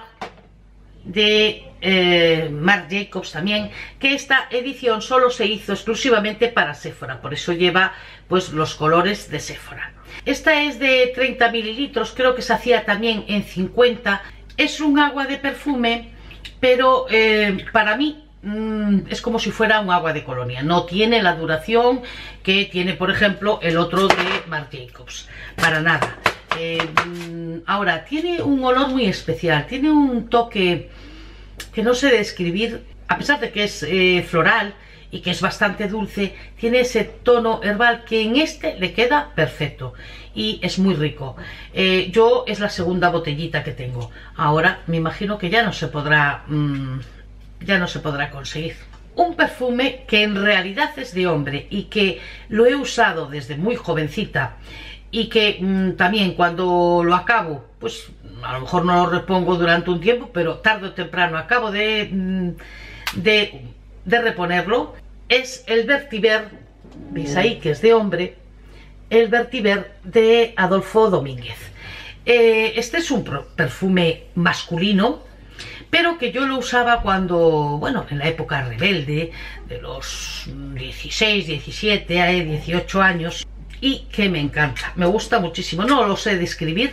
de eh, Marc Jacobs también, que esta edición solo se hizo exclusivamente para Sephora, por eso lleva pues los colores de Sephora. Esta es de treinta mililitros, creo que se hacía también en cincuenta. Es un agua de perfume, pero eh, para mí mmm, es como si fuera un agua de colonia. No tiene la duración que tiene, por ejemplo, el otro de Marc Jacobs, para nada. Eh, ahora, tiene un olor muy especial, tiene un toque que no sé describir, a pesar de que es eh, floral y que es bastante dulce, tiene ese tono herbal que en este le queda perfecto y es muy rico. Eh, yo es la segunda botellita que tengo. Ahora me imagino que ya no se podrá, mmm, ya no se podrá conseguir. Un perfume que en realidad es de hombre y que lo he usado desde muy jovencita y que mmm, también cuando lo acabo, pues a lo mejor no lo repongo durante un tiempo, pero tarde o temprano acabo de, mmm, de, de reponerlo, es el Vetiver, veis ahí que es de hombre, el Vetiver de Adolfo Domínguez. Eh, este es un perfume masculino, pero que yo lo usaba cuando, bueno, en la época rebelde, de los dieciséis, diecisiete, dieciocho años, y que me encanta, me gusta muchísimo. No lo sé describir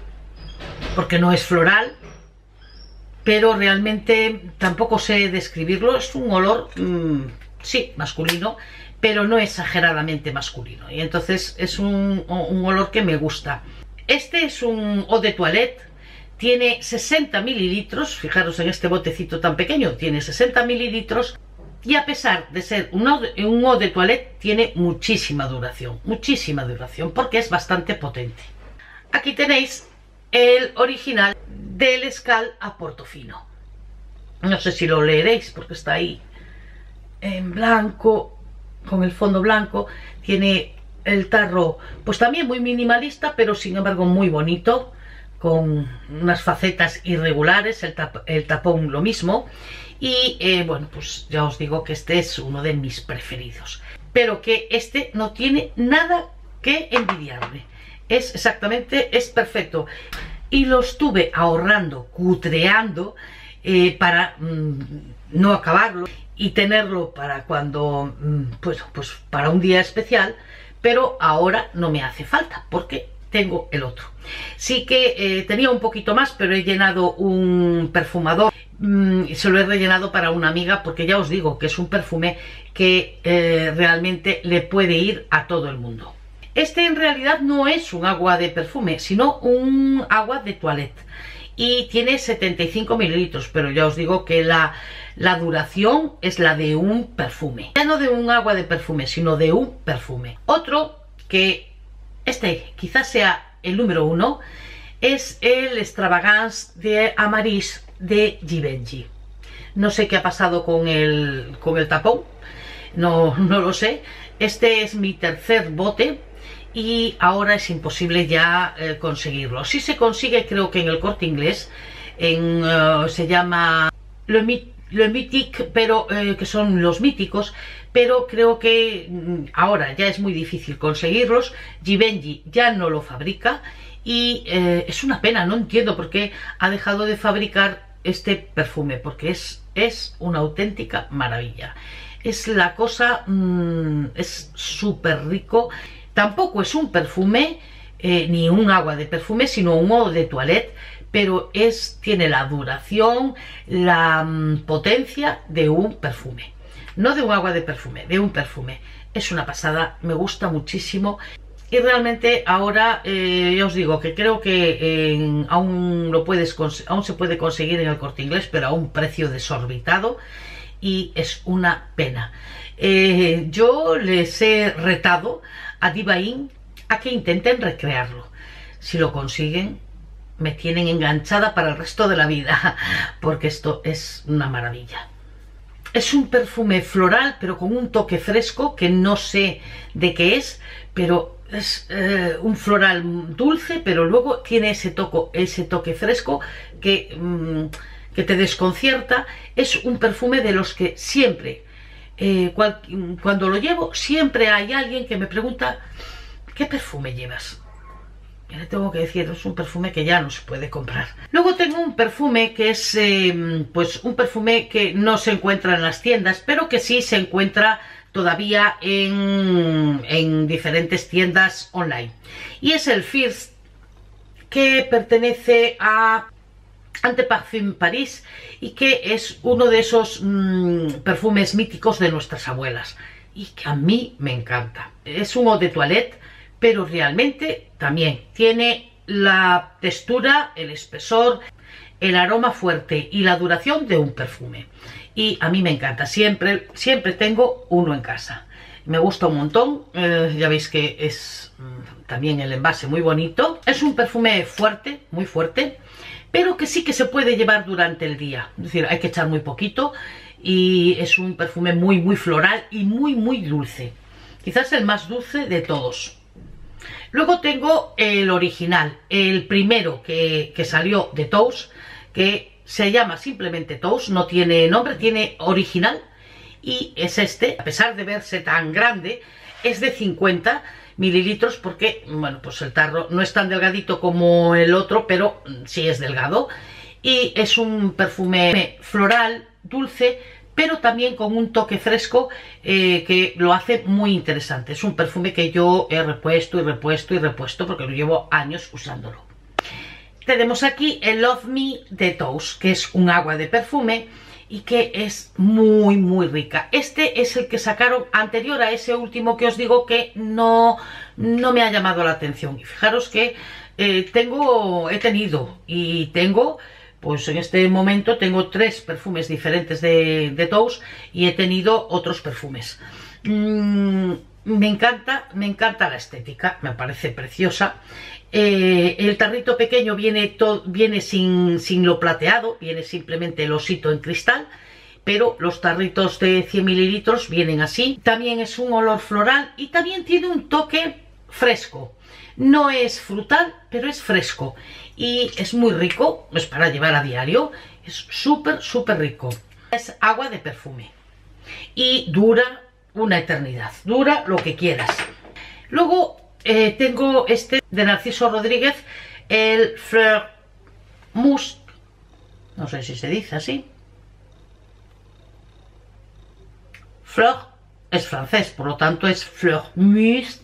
porque no es floral, pero realmente tampoco sé describirlo. Es un olor, mmm, sí, masculino, pero no exageradamente masculino, y entonces es un, un olor que me gusta. Este es un eau de toilette, tiene sesenta mililitros, fijaros en este botecito tan pequeño, tiene sesenta mililitros. Y a pesar de ser un eau de, un eau de toilette, tiene muchísima duración, muchísima duración, porque es bastante potente. Aquí tenéis el original del Scal a Portofino. No sé si lo leeréis porque está ahí en blanco, con el fondo blanco. Tiene el tarro pues también muy minimalista, pero sin embargo muy bonito, con unas facetas irregulares, el, tap, el tapón lo mismo. Y eh, bueno, pues ya os digo que este es uno de mis preferidos, pero que este no tiene nada que envidiarle. Es exactamente, es perfecto. Y lo estuve ahorrando, cutreando, eh, para mmm, no acabarlo y tenerlo para cuando, mmm, pues, pues para un día especial, pero ahora no me hace falta porque tengo el otro. Sí que eh, tenía un poquito más, pero he llenado un perfumador y se lo he rellenado para una amiga, porque ya os digo que es un perfume que eh, realmente le puede ir a todo el mundo. Este en realidad no es un agua de perfume, sino un agua de toilette, y tiene setenta y cinco mililitros, pero ya os digo que la, la duración es la de un perfume, ya no de un agua de perfume, sino de un perfume. Otro que este quizás sea el número uno es el Extravagance de Amaris de Givenchy. No sé qué ha pasado con el, con el tapón, no, no lo sé. Este es mi tercer bote y ahora es imposible ya eh, conseguirlo. Si se consigue, creo que en el Corte Inglés, en, uh, se llama Le, Le Mythique, pero eh, que son los míticos, pero creo que mm, ahora ya es muy difícil conseguirlos. Givenchy ya no lo fabrica y eh, es una pena, no entiendo por qué ha dejado de fabricar este perfume, porque es, es una auténtica maravilla. Es la cosa, mmm, es súper rico. Tampoco es un perfume, eh, ni un agua de perfume, sino un eau de toilette, pero es, tiene la duración, la mmm, potencia de un perfume. No de un agua de perfume, de un perfume. Es una pasada, me gusta muchísimo. Y realmente ahora, eh, ya os digo que creo que eh, aún, lo puedes, aún se puede conseguir en el Corte Inglés, pero a un precio desorbitado, y es una pena. Eh, yo les he retado a Diva Inn a que intenten recrearlo. Si lo consiguen, me tienen enganchada para el resto de la vida, porque esto es una maravilla. Es un perfume floral, pero con un toque fresco que no sé de qué es, pero es eh, un floral dulce, pero luego tiene ese toque, ese toque fresco que, mmm, que te desconcierta. Es un perfume de los que siempre, eh, cual, cuando lo llevo, siempre hay alguien que me pregunta: ¿qué perfume llevas? Y le tengo que decir, es un perfume que ya no se puede comprar. Luego tengo un perfume que es eh, pues un perfume que no se encuentra en las tiendas, pero que sí se encuentra todavía en, en diferentes tiendas online. Y es el First, que pertenece a Ante Parfum Paris y que es uno de esos mmm, perfumes míticos de nuestras abuelas y que a mí me encanta. Es un eau de toilette, pero realmente también tiene la textura, el espesor, el aroma fuerte y la duración de un perfume. Y a mí me encanta, siempre, siempre tengo uno en casa. Me gusta un montón, eh, ya veis que es mmm, también el envase muy bonito. Es un perfume fuerte, muy fuerte, pero que sí que se puede llevar durante el día. Es decir, hay que echar muy poquito y es un perfume muy, muy floral y muy, muy dulce. Quizás el más dulce de todos. Luego tengo el original, el primero que, que salió de Tous, que se llama simplemente Tous, no tiene nombre, tiene original, y es este. A pesar de verse tan grande, es de cincuenta mililitros porque, bueno, pues el tarro no es tan delgadito como el otro, pero sí es delgado, y es un perfume floral, dulce, pero también con un toque fresco eh, que lo hace muy interesante. Es un perfume que yo he repuesto y repuesto y repuesto porque lo llevo años usándolo. Tenemos aquí el Love Me de Tous, que es un agua de perfume y que es muy muy rica. Este es el que sacaron anterior a ese último que os digo que no, no me ha llamado la atención. Y fijaros que eh, tengo, he tenido y tengo... Pues en este momento tengo tres perfumes diferentes de, de Tous y he tenido otros perfumes. Mm, me encanta, me encanta la estética, me parece preciosa. Eh, el tarrito pequeño viene, to, viene sin, sin lo plateado, viene simplemente el osito en cristal, pero los tarritos de cien mililitros vienen así. También es un olor floral y también tiene un toque fresco. No es frutal, pero es fresco y es muy rico, es para llevar a diario, es súper, súper rico. Es agua de perfume y dura una eternidad, dura lo que quieras. Luego eh, tengo este de Narciso Rodríguez, el Fleur Musc, no sé si se dice así. Fleur es francés, por lo tanto es Fleur Musc.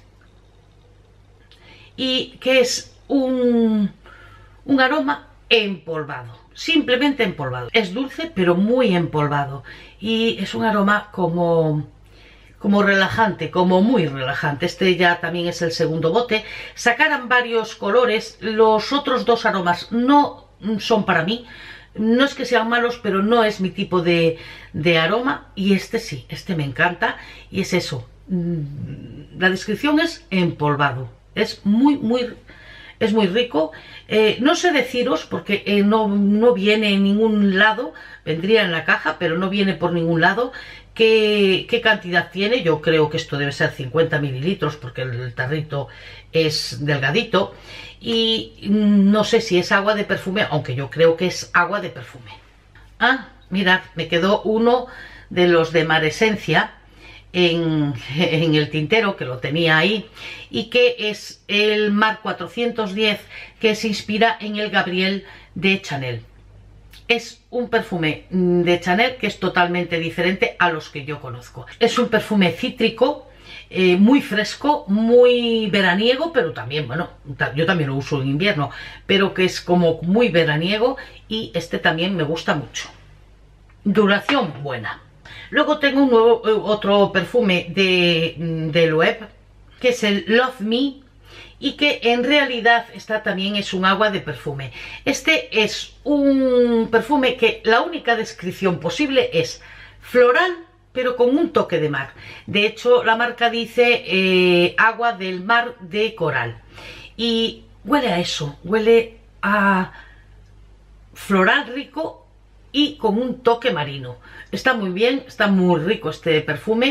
Y que es un, un aroma empolvado, simplemente empolvado. Es dulce pero muy empolvado y es un aroma como, como relajante, como muy relajante. Este ya también es el segundo bote. Sacaran varios colores, los otros dos aromas no son para mí. No es que sean malos, pero no es mi tipo de, de aroma. Y este sí, este me encanta y es eso. La descripción es empolvado. Es muy, muy, es muy rico. Eh, no sé deciros porque eh, no, no viene en ningún lado. Vendría en la caja, pero no viene por ningún lado. ¿Qué, qué cantidad tiene? Yo creo que esto debe ser cincuenta mililitros porque el tarrito es delgadito. Y no sé si es agua de perfume, aunque yo creo que es agua de perfume. Ah, mirad, me quedó uno de los de Maresencia. En, en el tintero, que lo tenía ahí, y que es el Mar cuatrocientos diez, que se inspira en el Gabriel de Chanel. Es un perfume de Chanel que es totalmente diferente a los que yo conozco. Es un perfume cítrico, eh, muy fresco, muy veraniego, pero también, bueno, yo también lo uso en invierno, pero que es como muy veraniego, y este también me gusta mucho. Duración buena. Luego tengo un nuevo, otro perfume de, de Loewe, que es el Love Me, y que en realidad esta también es un agua de perfume. Este es un perfume que la única descripción posible es floral, pero con un toque de mar. De hecho, la marca dice eh, agua del mar de coral. Y huele a eso, huele a floral rico y con un toque marino. Está muy bien, está muy rico este perfume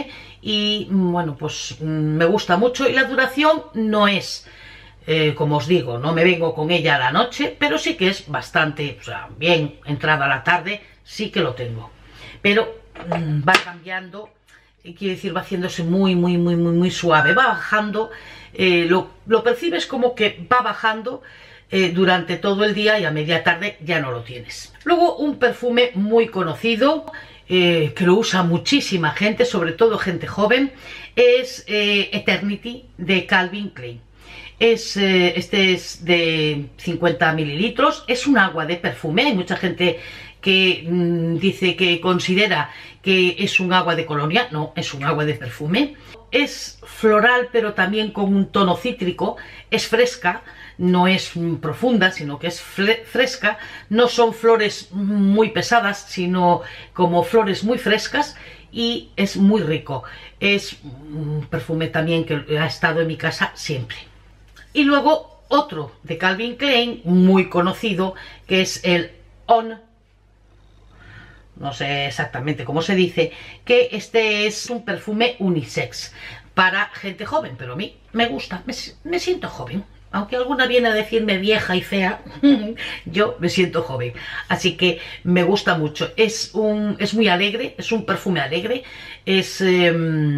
y bueno, pues me gusta mucho, y la duración no es, eh, como os digo, no me vengo con ella a la noche, pero sí que es bastante, o sea, bien entrada la tarde, sí que lo tengo, pero mmm, va cambiando, quiere decir, va haciéndose muy, muy, muy, muy, muy suave, va bajando, eh, lo, lo percibes como que va bajando eh, durante todo el día, y a media tarde ya no lo tienes. Luego, un perfume muy conocido, eh, que lo usa muchísima gente, sobre todo gente joven, es eh, Eternity de Calvin Klein. Es, eh, este es de cincuenta mililitros, es un agua de perfume. Hay mucha gente que mmm, dice que considera que es un agua de colonia. No, es un agua de perfume. Es floral, pero también con un tono cítrico. Es fresca, no es profunda, sino que es fresca. No son flores muy pesadas, sino como flores muy frescas, y es muy rico. Es un perfume también que ha estado en mi casa siempre. Y luego otro de Calvin Klein muy conocido, que es el On, no sé exactamente cómo se dice, que este es un perfume unisex para gente joven, pero a mí me gusta, me, me siento joven. Aunque alguna viene a decirme vieja y fea, yo me siento joven. Así que me gusta mucho. Es, un, es muy alegre, es un perfume alegre, es eh,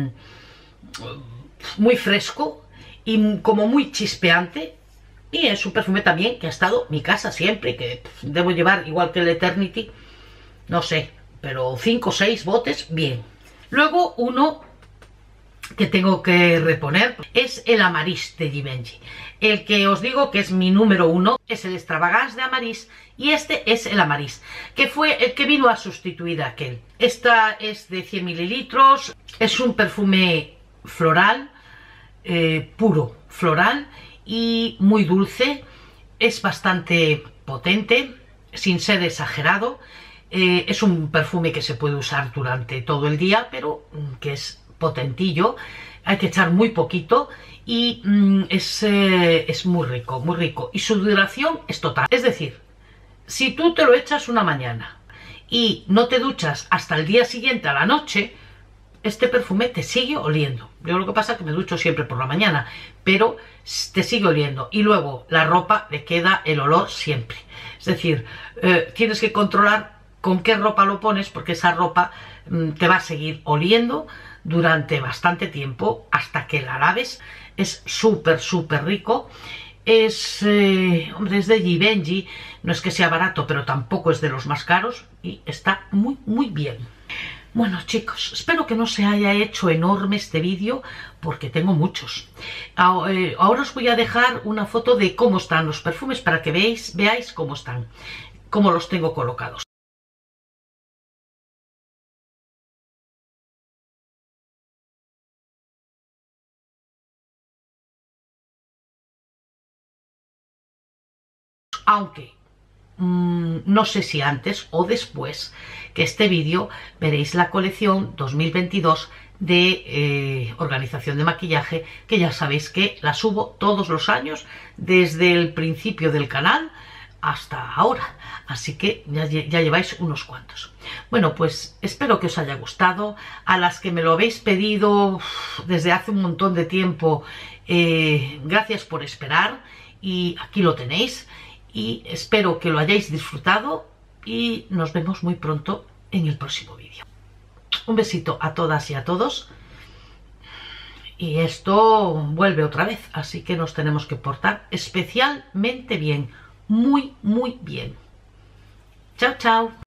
muy fresco y como muy chispeante. Y es un perfume también que ha estado en mi casa siempre, que debo llevar, igual que el Eternity, no sé, pero cinco o seis botes, bien. Luego uno que tengo que reponer es el Amaris de Givenchy. El que os digo que es mi número uno es el Extravagance de Amaris, y este es el Amaris, que fue el que vino a sustituir a aquel. Esta es de cien mililitros, es un perfume floral, eh, puro floral y muy dulce, es bastante potente, sin ser exagerado. Eh, es un perfume que se puede usar durante todo el día, pero que es potentillo, hay que echar muy poquito, y mm, es, eh, es muy rico, muy rico, y su duración es total. Es decir, si tú te lo echas una mañana y no te duchas hasta el día siguiente a la noche, este perfume te sigue oliendo. Yo lo que pasa es que me ducho siempre por la mañana, pero te sigue oliendo, y luego la ropa le queda el olor siempre. Es decir, eh, tienes que controlar con qué ropa lo pones, porque esa ropa mm, te va a seguir oliendo durante bastante tiempo hasta que la laves. Es súper, súper rico. Es, eh, hombre, es de Givenchy, no es que sea barato, pero tampoco es de los más caros, y está muy, muy bien. Bueno, chicos, espero que no se haya hecho enorme este vídeo, porque tengo muchos. Ahora os voy a dejar una foto de cómo están los perfumes para que veáis, veáis cómo están, cómo los tengo colocados. Aunque mmm, no sé si antes o después que este vídeo veréis la colección dos mil veintidós de eh, organización de maquillaje, que ya sabéis que la subo todos los años desde el principio del canal hasta ahora, así que ya, ya lleváis unos cuantos. Bueno, pues espero que os haya gustado. A las que me lo habéis pedido uf, desde hace un montón de tiempo, eh, gracias por esperar, y aquí lo tenéis. Y espero que lo hayáis disfrutado, y nos vemos muy pronto en el próximo vídeo. Un besito a todas y a todos. Y esto vuelve otra vez, así que nos tenemos que portar especialmente bien. Muy, muy bien. Chao, chao.